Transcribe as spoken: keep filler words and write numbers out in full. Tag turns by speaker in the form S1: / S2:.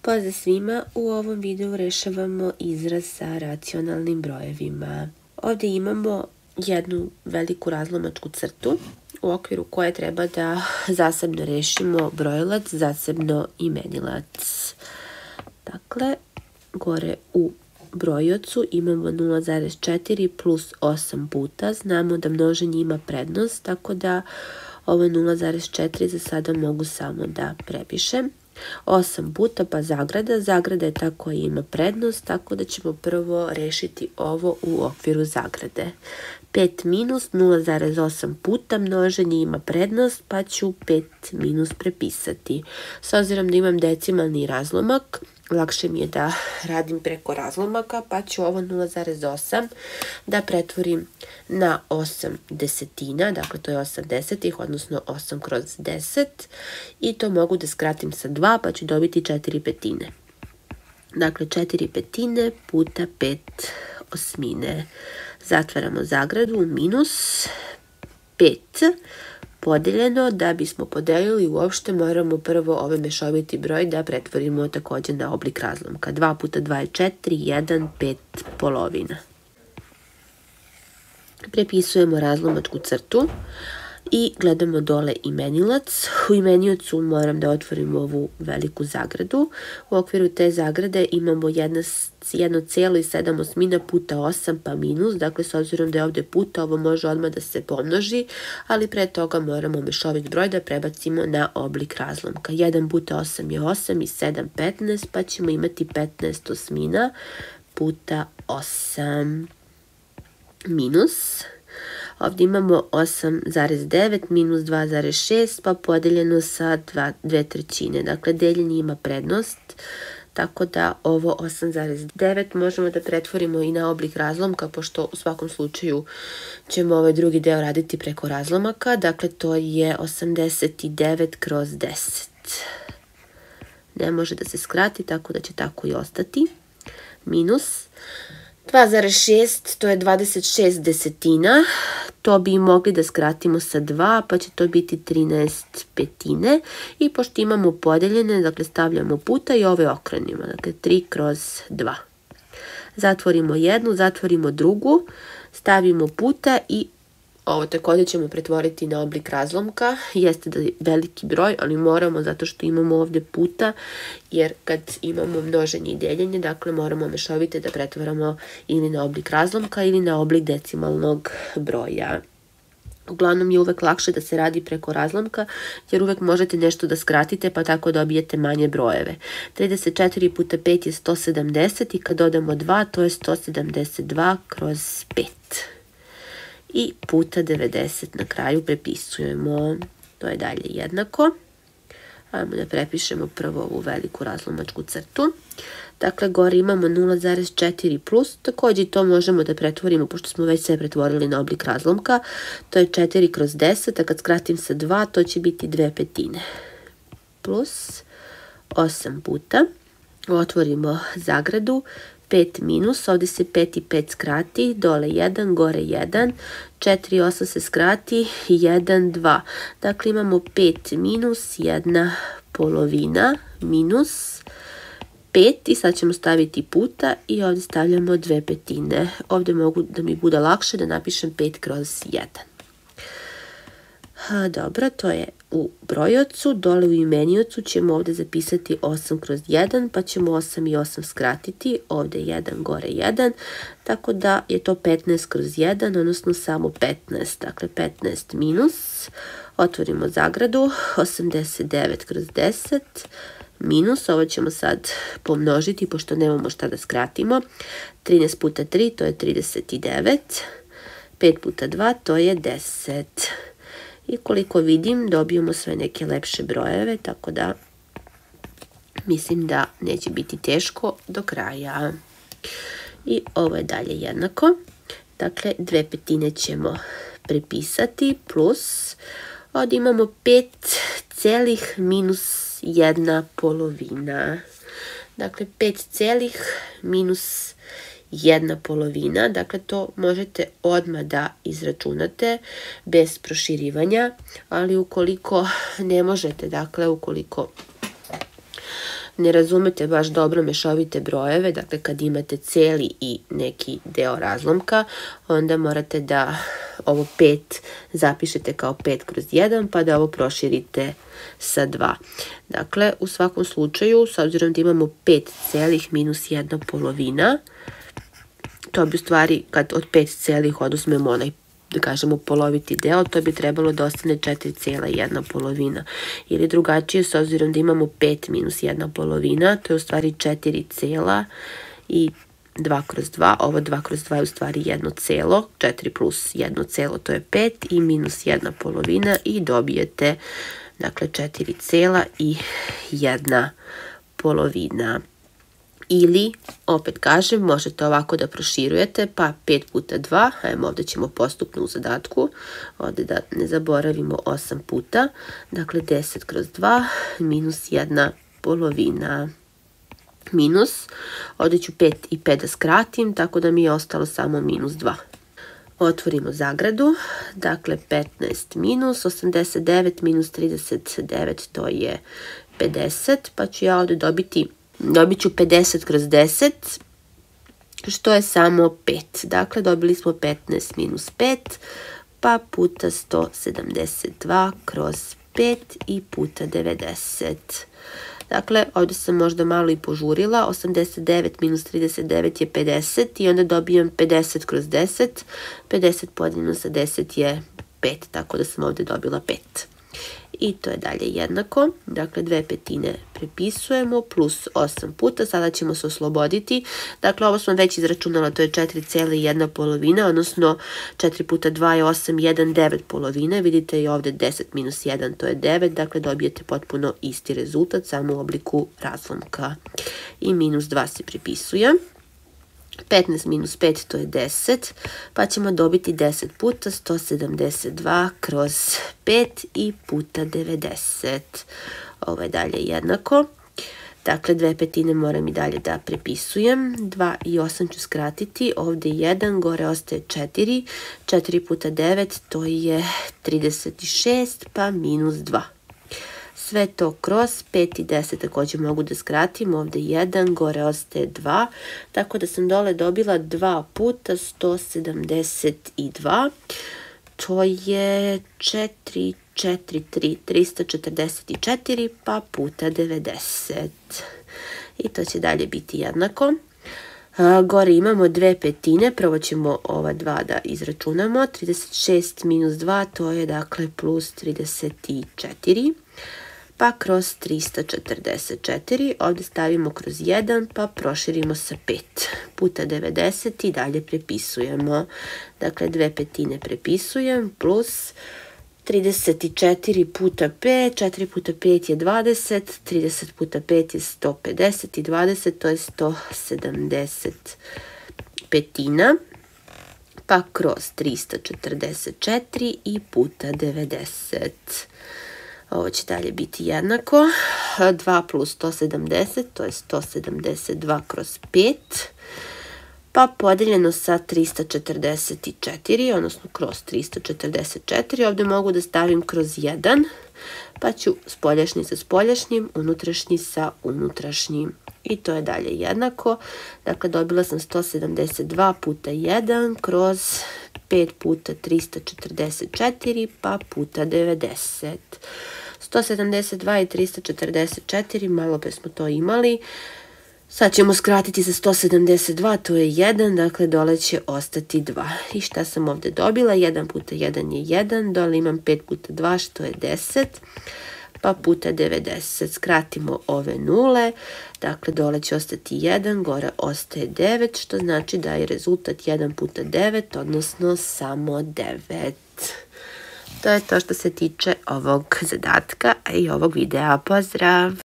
S1: Pozdrav svima, u ovom videu rešavamo izraz sa racionalnim brojevima. Ovdje imamo jednu veliku razlomačku crtu u okviru koje treba da zasebno rešimo brojilac, zasebno imenilac. Dakle, gore u brojiocu imamo nula zarez četiri plus osam puta. Znamo da množenje ima prednost, tako da ovo nula zarez četiri za sada mogu samo da prepišem. osam puta pa zagrada, zagrada je ta koja ima prednost, tako da ćemo prvo rešiti ovo u okviru zagrade. pet minus nula zarez osam puta, množenje ima prednost, pa ću pet minus prepisati. S obzirom da imam decimalni razlomak, lakše mi je da radim preko razlomaka, pa ću ovo nula zarez osam da pretvorim na osam desetina, dakle to je osam desetih, odnosno osam kroz deset, i to mogu da skratim sa dva, pa ću dobiti četiri petine. Dakle, četiri petine puta pet osmine. Zatvaramo zagradu, minus pet podeljeno. Da bismo podelili uopšte moramo prvo ovaj mešoviti broj da pretvorimo također na oblik razlomka. dva puta dva je četiri, jedan, pet polovina. Prepisujemo razlomačku crtu i gledamo dole imenilac. U imeniocu moram da otvorim ovu veliku zagradu. U okviru te zagrade imamo jedno zarez sedam osmina puta osam pa minus. Dakle, s obzirom da je ovdje puta, ovo može odmah da se pomnoži, ali pre toga moramo mešovit broj da prebacimo na oblik razlomka. jedan puta osam je osam i sedam petnaest, pa ćemo imati petnaest osmina puta osam minus. Ovdje imamo osam zarez devet minus dva zarez šest, pa podeljeno sa dve trećine. Dakle, deljenje ima prednost, tako da ovo osam zarez devet možemo da pretvorimo i na oblik razlomka, pošto u svakom slučaju ćemo ovaj drugi deo raditi preko razlomaka. Dakle, to je osamdeset devet kroz deset. Ne može da se skrati, tako da će tako i ostati. Minus dva zarez šest, to je dvadeset šest desetina, to bi mogli da skratimo sa dva, pa će to biti trinaest petine. I pošto imamo podeljene, dakle stavljamo puta i ove okrenimo, dakle tri kroz dva. Zatvorimo jednu, zatvorimo drugu, stavimo puta i ovo također ćemo pretvoriti na oblik razlomka. Jeste da je veliki broj, ali moramo zato što imamo ovdje puta, jer kad imamo množenje i deljenje, dakle moramo mešovite da pretvaramo ili na oblik razlomka ili na oblik decimalnog broja. Uglavnom je uvek lakše da se radi preko razlomka, jer uvek možete nešto da skratite, pa tako dobijete manje brojeve. trideset četiri puta pet je sto sedamdeset i kad dodamo dva, to je sto sedamdeset dva kroz pet. I puta devedeset na kraju prepisujemo. To je dalje jednako. Ajmo da prepišemo prvo ovu veliku razlomačku crtu. Dakle, gore imamo nula zarez četiri plus, također to možemo da pretvorimo, pošto smo već sve pretvorili na oblik razlomka. To je četiri kroz deset, a kad skratim sa dva, to će biti dve petine. Plus osam puta. Otvorimo zagradu. pet minus, ovdje se pet i pet skrati, dole jedan, gore jedan, četiri i osam se skrati, jedan, dva. Dakle, imamo pet minus, jedna polovina, minus pet i sad ćemo staviti puta i ovdje stavljamo dve petine. Ovdje mogu da mi bude lakše da napišem pet kroz jedan. Dobro, to je u brojiocu. Dole u imeniocu ćemo ovdje zapisati osam kroz jedan, pa ćemo osam i osam skratiti. Ovdje jedan, gore jedan, tako da je to petnaest kroz jedan, odnosno samo petnaest. Dakle, petnaest minus, otvorimo zagradu, osamdeset devet kroz deset, minus, ovo ćemo sad pomnožiti, pošto nemamo šta da skratimo. trinaest puta tri, to je trideset devet, pet puta dva, to je deset. I koliko vidim, dobijemo sve neke lepše brojeve, tako da mislim da neće biti teško do kraja. I ovo je dalje jednako. Dakle, dve petine ćemo prepisati plus, ovdje imamo pet celih minus jedna polovina. Dakle, pet celih minus jedna polovina, dakle to možete odmah da izračunate bez proširivanja, ali ukoliko ne možete, dakle ukoliko ne razumete baš dobro mešovite brojeve, dakle kad imate celi i neki deo razlomka, onda morate da ovo pet zapišete kao pet kroz jedan, pa da ovo proširite sa dva. Dakle, u svakom slučaju, s obzirom da imamo pet celih minus jedna polovina, to bi u stvari, kad od pet celih oduzmemo onaj, da kažemo, poloviti deo, to bi trebalo da ostane četiri cela jedna polovina. Ili drugačije, s obzirom da imamo pet minus jedna polovina, to je u stvari četiri cela i dva kroz dva, ovo dva kroz dva je u stvari jedno celo, četiri plus jedno celo, to je pet i minus jedna polovina i dobijete, dakle, četiri cela i jedna polovina. Ili, opet kažem, možete ovako da proširujete, pa pet puta dva, ajmo ovdje ćemo postupno u zadatku, ovdje da ne zaboravimo osam puta, dakle deset kroz dva minus jedna polovina. Minus, ovdje ću pet i pet da skratim, tako da mi je ostalo samo minus dva. Otvorimo zagradu, dakle petnaest minus osamdeset devet minus trideset devet, to je pedeset, pa ću ja ovdje dobiti, dobit ću pedeset kroz deset, što je samo pet. Dakle, dobili smo petnaest minus pet, pa puta sto sedamdeset dva kroz pet i puta devedeset. Dakle, ovdje sam možda malo i požurila, osamdeset devet minus trideset devet je pedeset i onda dobijam pedeset kroz deset, pedeset podijeljeno sa deset je pet, tako da sam ovdje dobila pet. I to je dalje jednako, dakle dve petine prepisujemo plus osam puta, sada ćemo se osloboditi, dakle ovo smo već izračunala, to je četiri cela jedna polovina, odnosno četiri puta dva je osam, jedan, devet polovine, vidite i ovdje deset minus jedan, to je devet, dakle dobijete potpuno isti rezultat, samo u obliku razlomka. I minus dva se prepisuje. petnaest minus pet, to je deset, pa ćemo dobiti deset puta sto sedamdeset dva kroz pet i puta devedeset. Ovo je dalje jednako. Dakle, dve petine moram i dalje da prepisujem. dva i osam ću skratiti, ovdje jedan, gore ostaje četiri. četiri puta devet, to je trideset šest, pa minus dva. Sve to kroz pet i deset također mogu da skratim, ovdje jedan, gore ostaje dva, tako da sam dole dobila dva puta sto sedamdeset dva, to je četiri, četiri, tri, trista četrdeset četiri, pa puta devedeset. I to će dalje biti jednako. Gore imamo dve petine, prvo ćemo ova dva da izračunamo, trideset šest minus dva, to je dakle plus trideset četiri. Pa kroz trista četrdeset četiri, ovdje stavimo kroz jedan, pa proširimo sa pet puta devedeset i dalje prepisujemo. Dakle, dve petine prepisujem plus trideset četiri puta pet, četiri puta pet je dvadeset, trideset puta pet je sto pedeset i dvadeset, to je sto sedamdeset petina, pa kroz trista četrdeset četiri i puta devedeset. Ovo će dalje biti jednako, dva plus sto sedamdeset, to je sto sedamdeset dva kroz pet, pa podijeljeno sa trista četrdeset četiri, odnosno kroz trista četrdeset četiri, ovdje mogu da stavim kroz jedan, pa ću spoljašnji sa spoljašnjim, unutrašnji sa unutrašnjim. I to je dalje jednako, dakle dobila sam sto sedamdeset dva puta jedan kroz pet puta trista četrdeset četiri, pa puta devedeset. sto sedamdeset dva i trista četrdeset četiri, malo pre smo to imali. Sad ćemo skratiti za sto sedamdeset dva, to je jedan, dakle dole će ostati dva. I šta sam ovdje dobila? jedan puta jedan je jedan, dole imam pet puta dva, što je deset, pa puta devedeset. Skratimo ove nule, dakle dole će ostati jedan, gore ostaje devet, što znači da je rezultat jedan puta devet, odnosno samo devet. To je to što se tiče ovog zadatka i ovog videa. Pozdrav!